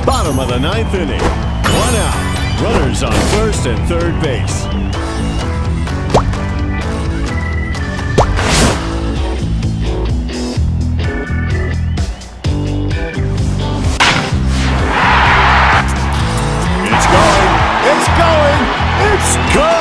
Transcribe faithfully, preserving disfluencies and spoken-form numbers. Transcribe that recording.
Bottom of the ninth inning. One out. Runners on first and third base. It's going. It's going. It's good.